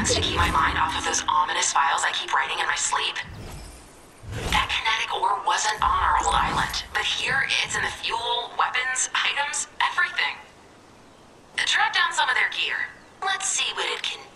chance to keep my mind off of those ominous files I keep writing in my sleep. That kinetic ore wasn't on our old island, but here it's in the fuel, weapons, items, everything. Track down some of their gear. Let's see what it can